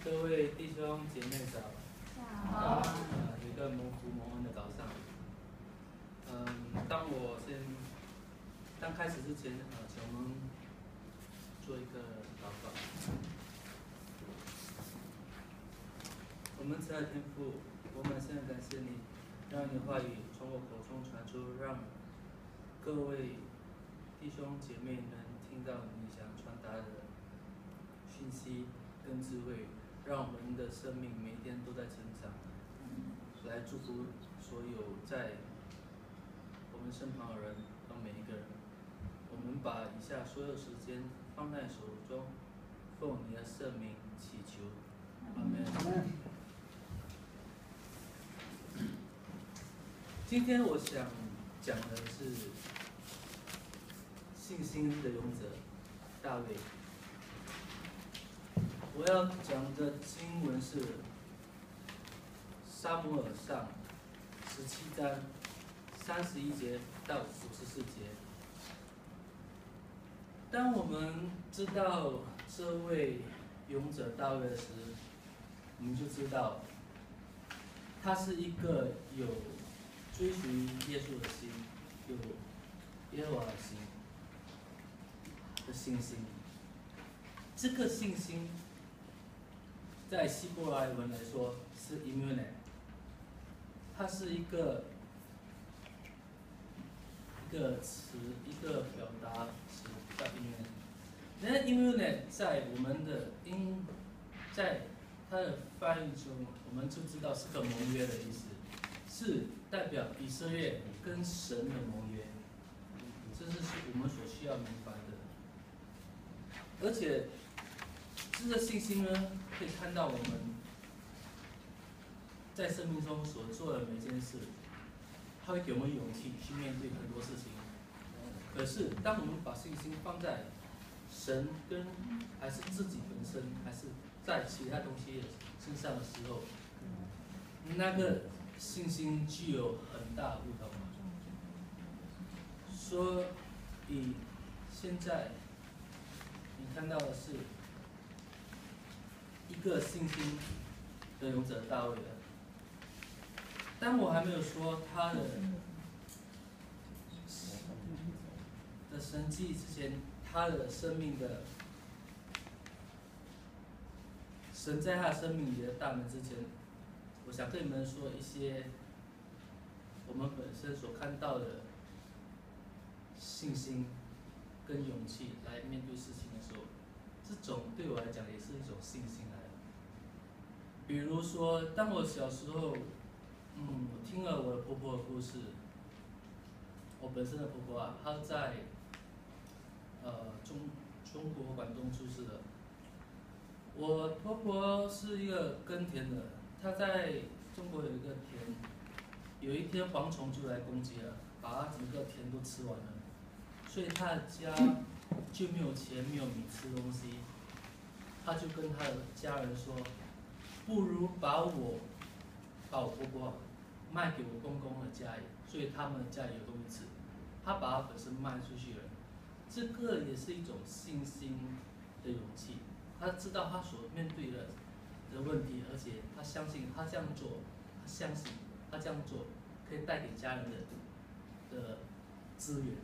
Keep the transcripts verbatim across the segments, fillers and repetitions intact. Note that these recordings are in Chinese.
各位弟兄姐妹早。 好。 呃，有一个蒙福蒙恩的早上。嗯，当我先刚开始之前，呃，请我们做一个祷告。我们亲爱的天父，我们现在感谢你，让你的话语从我口中传出，让各位弟兄姐妹能听到你想传达的讯息跟智慧，让我们的生命每一天都在成长，来祝福所有在我们身旁的人和每一个人。我们把以下所有时间放在手中，奉你的圣名祈求，阿门。今天我想讲的是信心的勇者大卫。我要讲的经文是撒母耳上十七章三十一节到五十四节。当我们知道这位勇者大卫时，我们就知道他是一个有追寻耶稣的心，有耶和华的心的信心。这个信心在希伯来文来说是 immune， 它是一个一个词，一个表达词叫 immune。那 immune 在我们的英，在它的翻译中，我们就知道是个盟约的意思，是代表以色列跟神的盟约。这是我们所需要明白的。而且这个信心呢，可以看到我们在生命中所做的每件事，它会给我们勇气去面对很多事情。可是，当我们把信心放在神跟还是自己本身，还是在其他东西身上的时候，那个信心具有很大的不同。所以现在你看到的是一个信心的勇者大卫的。当我还没有说他的的神迹之前，他的生命的神在他生命里的大门之前，我想跟你们说一些我们本身所看到的信心跟勇气来面对事情的时候，这种对我来讲也是一种信心来的。比如说，当我小时候，嗯，我听了我的婆婆的故事。我本身的婆婆啊，她在呃中中国广东出世的。我婆婆是一个耕田的，她在中国有一个田，有一天蝗虫就来攻击了，把她整个田都吃完了，所以她的家就没有钱，没有米吃东西。她就跟她的家人说，不如把我把我婆婆卖给我公公的家里，所以他们的家里有东西吃。他把他本身卖出去了，这个也是一种信心的勇气。他知道他所面对的的问题，而且他相信他这样做，他相信他这样做可以带给家人的的资源。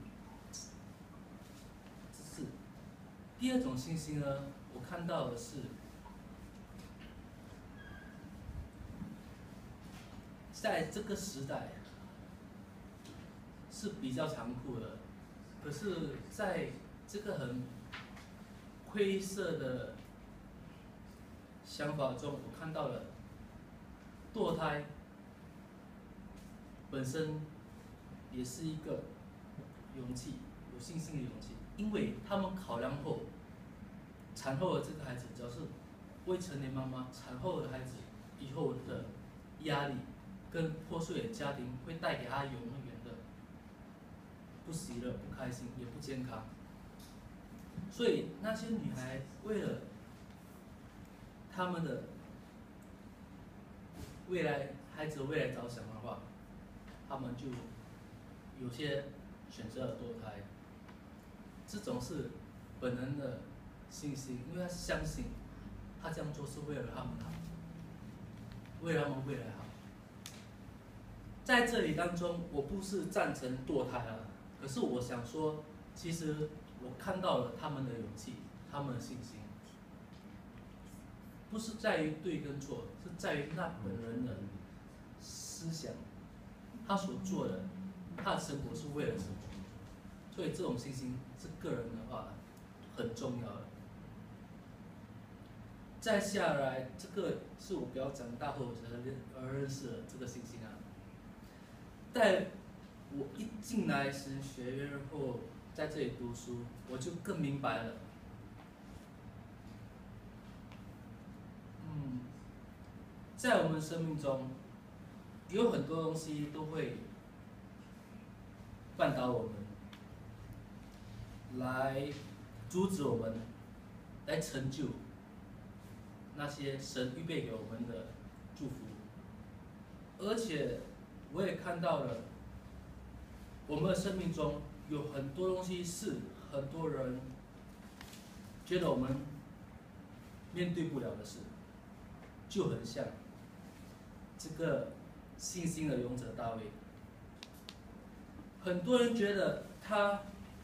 这是第二种信心呢，我看到的是在这个时代是比较残酷的，可是在这个很灰色的想法中，我看到了堕胎本身也是一个勇气，有信心的勇气，因为他们考量后，产后的这个孩子，只要是未成年妈妈，产后的孩子以后的压力跟破碎的家庭会带给他永远的不喜乐、不开心，也不健康。所以那些女孩为了他们的未来孩子的未来着想的话，他们就有些选择了堕胎。这种是本能的信心，因为他相信他这样做是为了他们好，为了他们未来好。在这里当中，我不是赞成堕胎了，可是我想说，其实我看到了他们的勇气，他们的信心，不是在于对跟错，是在于那本人的思想，他所做的，他的生活是为了什么？所以这种信心是个人的话很重要的。再下来，这个是我比较长大后才而认识的这个信心啊。在我一进来神学院后，在这里读书，我就更明白了。嗯，在我们生命中，有很多东西都会绊倒我们，来阻止我们，来成就那些神预备给我们的祝福。而且，我也看到了，我们的生命中有很多东西是很多人觉得我们面对不了的事，就很像这个信心的勇者大卫。很多人觉得他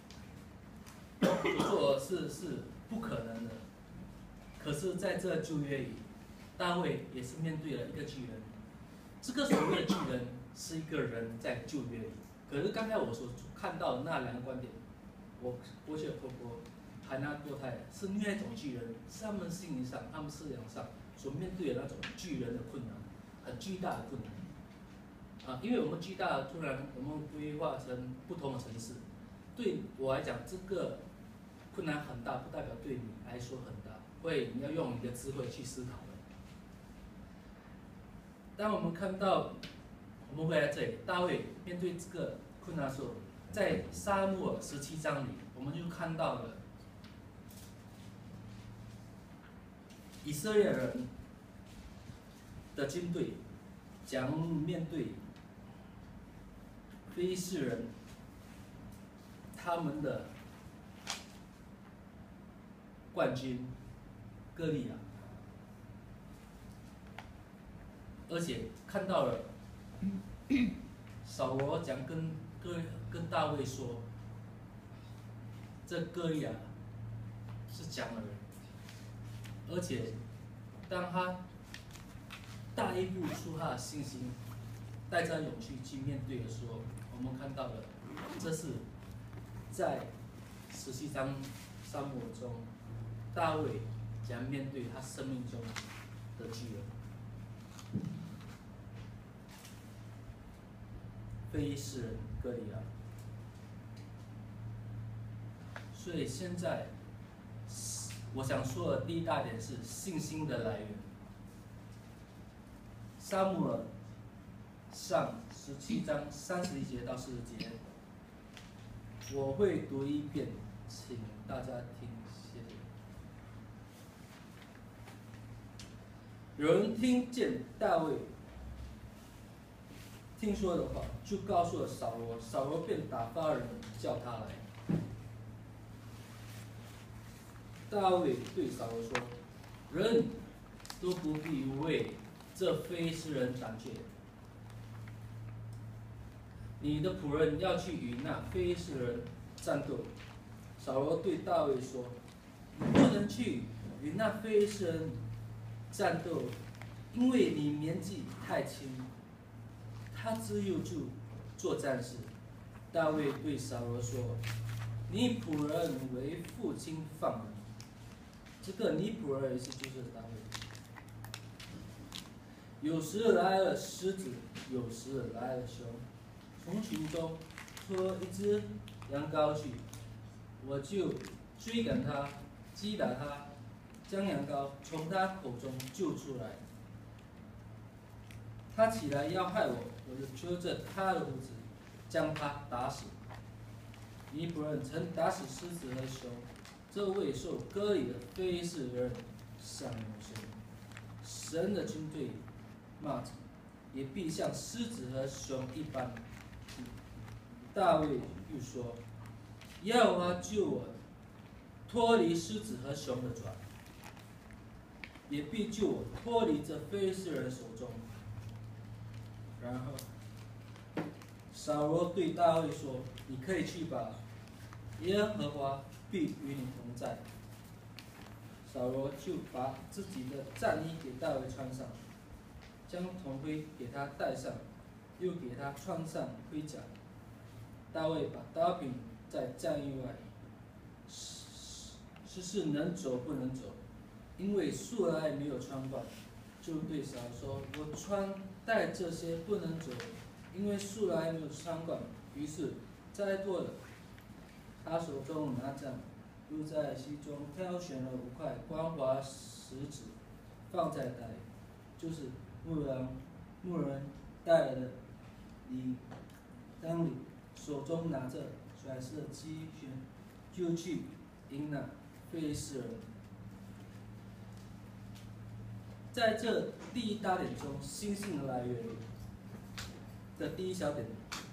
所做的事是不可能的，可是在这旧约里，大卫也是面对了一个巨人。这个所谓的巨人是一个人在旧约里，可是刚才我所看到的那两个观点，我波切婆婆还那堕胎是另外一种巨人，是他们心灵上、他们思想上所面对的那种巨人的困难，很巨大的困难。啊，因为我们巨大的突然我们规划成不同的城市，对我来讲这个困难很大，不代表对你来说很大，会你要用你的智慧去思考的。当我们看到我们回来这里，大卫面对这个困难的时候，在撒母耳十七章里，我们就看到了以色列人的军队将面对非利士人他们的冠军歌利亚，而且看到了扫罗讲跟跟跟大卫说，这歌利亚是强的人，而且当他大一步出他的信心，带着勇气去面对的时候，我们看到了，这是在十七章撒母耳中，大卫将面对他生命中的巨人。非利士人歌利亚，所以现在我想说的第一大点是信心的来源。撒母耳上十七章三十一节到四十节，我会读一遍，请大家听，谢谢。有人听见大卫听说的话，就告诉了扫罗，扫罗便打发人叫他来。大卫对扫罗说：“人都不必为这非利士人胆怯，你的仆人要去与那非利士人战斗。”扫罗对大卫说：“你不能去与那非利士人战斗，因为你年纪太轻。他自幼就做战士。”大卫对扫罗说：“你仆人为父亲放了。”这个你仆人意思就是大卫。有时来了狮子，有时来了熊，从群中拖一只羊羔去，我就追赶他，击打他，将羊羔从他口中救出来。他起来要害我，我就揪着他的胡子，将他打死。尼泊人曾打死狮子和熊，这位受割礼的非利士人像有神，神的军队骂着，也必像狮子和熊一般。大卫又说：“耶和华救我脱离狮子和熊的爪。” 也必救我脱离这非利士人手中。然后，扫罗对大卫说：“你可以去吧，耶和华必与你同在。”扫罗就把自己的战衣给大卫穿上，将铜盔给他戴上，又给他穿上盔甲。大卫把刀柄在战衣外，实是能走不能走，因为素来没有穿过，就对扫罗说：“我穿戴这些不能走，因为素来没有穿过。”于是，在座的他手中拿杖，又在西中挑选了五块光滑石子，放在袋里，就是牧人牧人带来的礼当里，手中拿着甩射机旋，就去迎那非利士人。在这第一大点中，星星的来源的第一小点，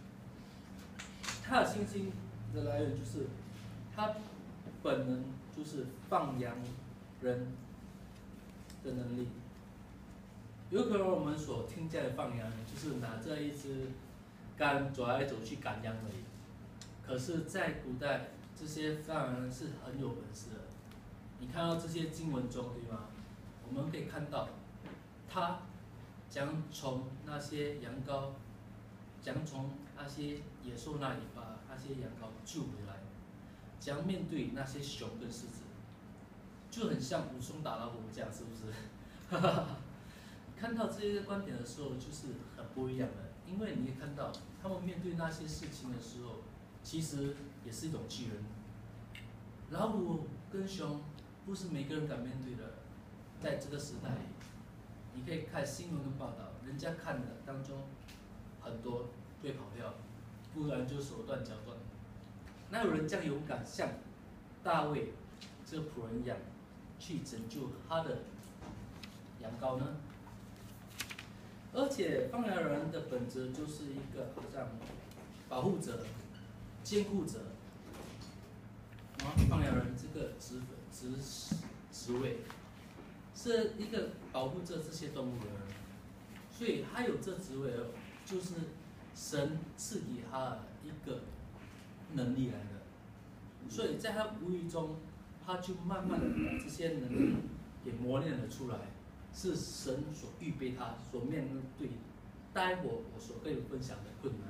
它的星星的来源就是它本能就是放羊人的能力。有可能我们所听见的放羊人，就是拿着一支杆走来走去赶羊而已。可是，在古代，这些放羊人是很有本事的。你看到这些经文中，对吗？我们可以看到，他将从那些羊羔，将从那些野兽那里把那些羊羔救回来，将面对那些熊跟狮子，就很像武松打老虎这样，是不是？看到这些观点的时候，就是很不一样的，因为你可以看到他们面对那些事情的时候，其实也是一种巨人。老虎跟熊不是每个人敢面对的，在这个时代，你可以看新闻跟报道，人家看的当中很多会跑掉，不然就手断脚断。哪有人这样勇敢，像大卫这个仆人一样，去拯救他的羊羔呢？而且放羊人的本质就是一个好像保护者、监护者。然后放羊人这个职职职位，是一个保护着这些动物的人，所以他有这职位，就是神赐给他的一个能力来的。所以在他无意中，他就慢慢的把这些能力给磨练了出来。是神所预备他所面对，待会我所跟你分享的困难。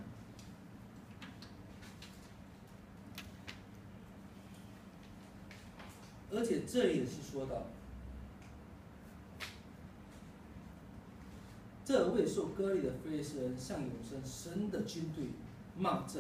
而且这里也是说到，这未受割礼的非利士人向永生神的军队骂阵，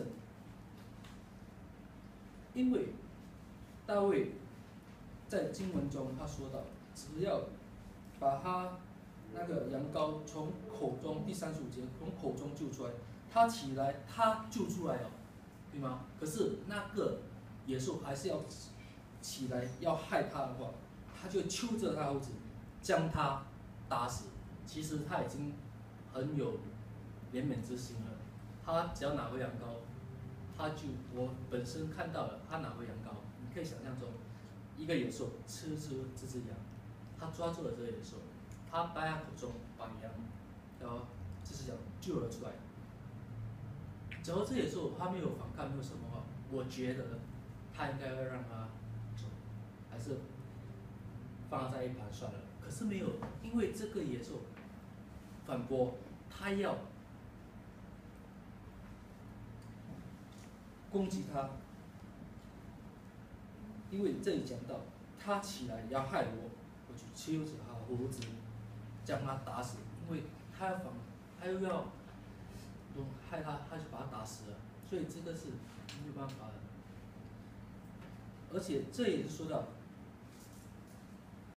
因为大卫在经文中他说到，只要把他那个羊羔从口中，第三十五节从口中救出来，他起来，他救出来了，对吗？可是那个野兽还是要起来要害他的话，他就揪着他的胡子，将他打死。其实他已经很有怜悯之心了。他只要拿回羊羔，他就我本身看到了，他拿回羊羔，你可以想象中，一个野兽吃住这只羊，他抓住了这个野兽，他掰他口中把羊，然后这只羊救了出来。假如这野兽他没有反抗，没有什么话，我觉得他应该要让他走，还是放在一旁算了。可是没有，因为这个野兽反驳，他要攻击他，因为这里讲到他起来要害我，我就揪着他的胡子，将他打死，因为他要反，他又要害他，他就把他打死了，所以这个是没有办法的。而且这也是说到